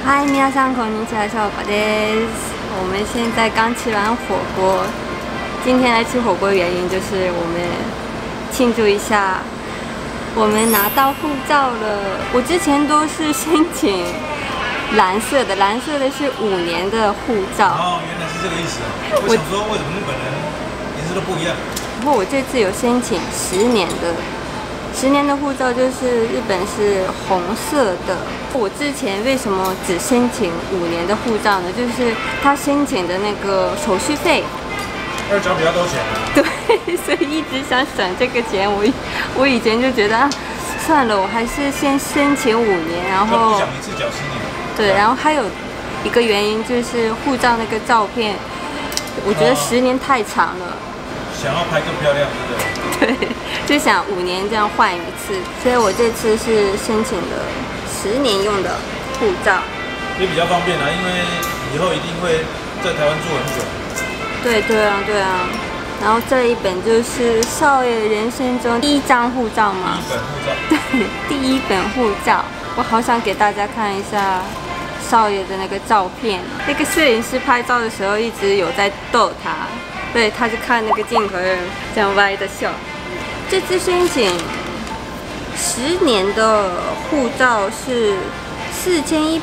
嗨，皆さんこんにちは，小宝です。我们现在刚吃完火锅，今天来吃火锅原因就是我们庆祝一下，我们拿到护照了。我之前都是申请蓝色的，蓝色的是5年的护照。 哦，原来是这个意思啊！我想说，为什么日本人颜色都不一样？ 不过我这次有申请10年的。10年的护照就是日本是红色的。我之前为什么只申请5年的护照呢？就是他申请的那个手续费要交比较多钱啊。 对，所以一直想省这个钱。我以前就觉得啊，算了，我还是先申请5年，然后不想一次缴10年。 对，然后还有一个原因就是护照那个照片，我觉得10年太长了。 想要拍更漂亮，对不对？ 对，就想5年这样换一次，所以我这次是申请了10年用的护照， 也比较方便啊，因为以后一定会在台湾住很久。 对啊。然后这一本就是少爷人生中第1张护照嘛， 第1本护照。 对，第1本护照，我好想给大家看一下少爷的那个照片。那个摄影师拍照的时候一直有在逗他。对，他就看那个镜头这样歪的笑。这次申请10年的护照是4110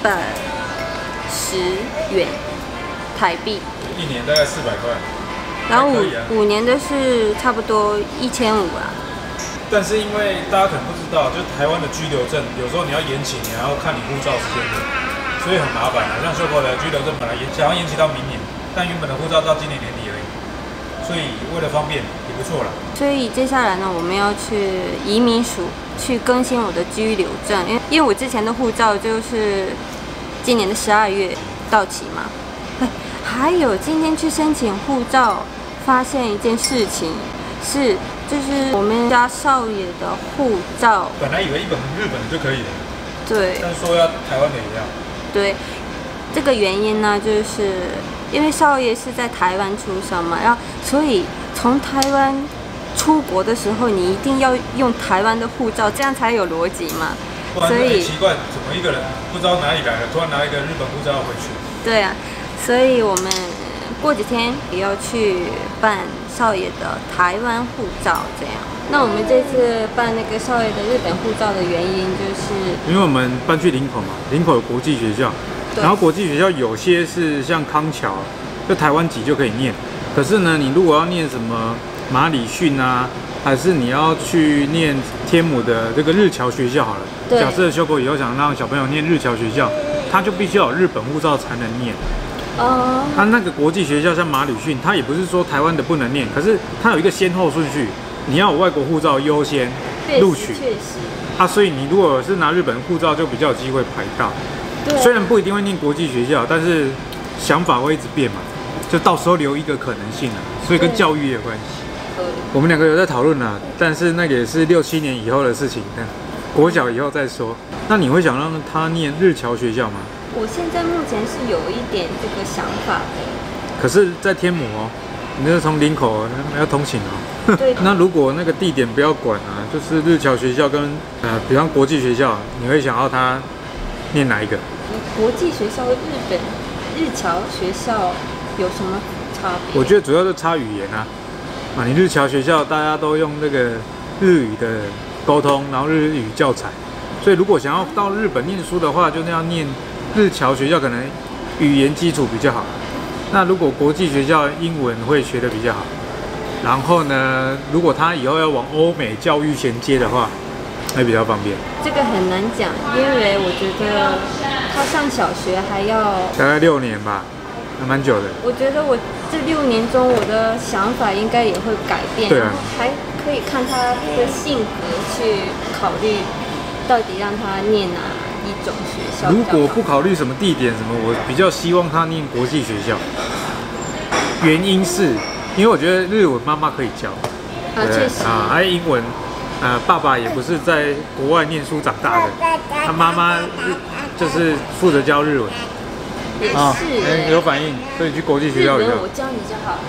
元台币 ，1年大概400块。 然后5年的是差不多1500啦。 但是因为大家可能不知道，就台湾的居留证，有时候你要延期，你还要看你护照时间点，所以很麻烦啊。像秀口的居留证本来想要延期到明年，但原本的护照到今年年底而已。所以为了方便也不错了。 所以接下来呢，我们要去移民署去更新我的居留证，因为我之前的护照就是今年的12月到期嘛。还有今天去申请护照，发现一件事情是，就是我们家少爷的护照， 本来以为1本日本的就可以了， 对， 但说要台湾的也要。 对，这个原因呢，就是因为少爷是在台湾出生嘛，然后所以从台湾出国的时候，你一定要用台湾的护照，这样才有逻辑嘛。 所以奇怪，怎么一个人不知道哪里来的，突然拿一个日本护照回去？ 对啊，所以我们过几天也要去办少爷的台湾护照，这样。那我们这次办那个少爷的日本护照的原因，就是因为我们搬去林口嘛，林口有国际学校。然后国际学校有些是像康桥，就台湾籍就可以念。可是呢，你如果要念什么马里逊啊，还是你要去念天母的这个日侨学校好了。假设修狗以后想让小朋友念日侨学校，他就必须要有日本护照才能念。他那个国际学校像马里逊，他也不是说台湾的不能念，可是他有一个先后顺序，你要有外国护照优先录取。 确实。 所以你如果是拿日本护照，就比较有机会排到。虽然不一定会念国际学校，但是想法会一直变嘛，就到时候留一个可能性啊，所以跟教育也有关系。我们2个有在讨论啦，但是那个也是6、7年以后的事情，国小以后再说。那你会想让他念日侨学校吗？ 我现在目前是有一点这个想法的。 可是，在天母哦，你是从林口要通勤哦。对。那如果那个地点不要管啊，就是日侨学校跟比方国际学校，你会想要他念哪一个？ 国际学校、日侨学校有什么差别？ 我觉得主要是差语言啊。你日侨学校大家都用那个日语的沟通，然后日语教材，所以如果想要到日本念书的话，就那样念日侨学校，可能语言基础比较好。那如果国际学校英文会学得比较好，然后呢，如果他以后要往欧美教育衔接的话，会比较方便。这个很难讲，因为我觉得他上小学还要大概6年吧，还蛮久的。 我觉得我这6年中，我的想法应该也会改变，然后还可以看他的性格去考虑，到底让他念哪一种学校。 如果不考虑什么地点什么，我比较希望他念国际学校。原因是因为我觉得日文妈妈可以教， 确实还有英文。爸爸也不是在国外念书长大的，他妈妈就是负责教日文。 也是， 有反应，所以去国际学校以后， 我教你就好。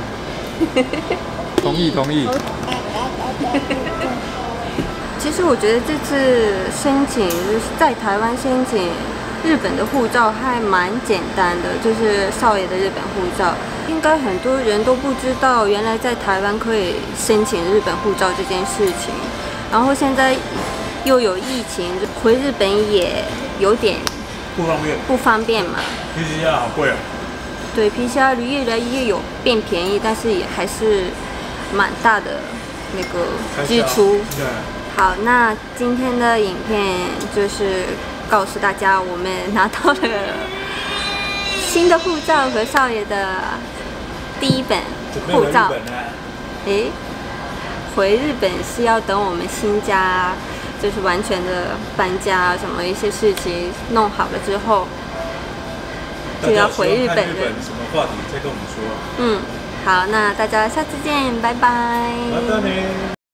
同意。 其实我觉得这次申请就是在台湾申请日本的护照还蛮简单的，就是少爷的日本护照，应该很多人都不知道，原来在台湾可以申请日本护照这件事情。然后现在又有疫情，回日本也有点不方便嘛。 PCR 好贵啊。 对 ，PCR 越来越有变便宜，但是也还是蛮大的那个支出。 对。 好，那今天的影片就是告诉大家，我们拿到了新的护照和少爷的第一本护照。诶，回日本是要等我们新家就是完全的搬家，什么一些事情弄好了之后，就要回日本了。 什么话题再跟我们说。 好，那大家下次见，拜拜。 拜拜。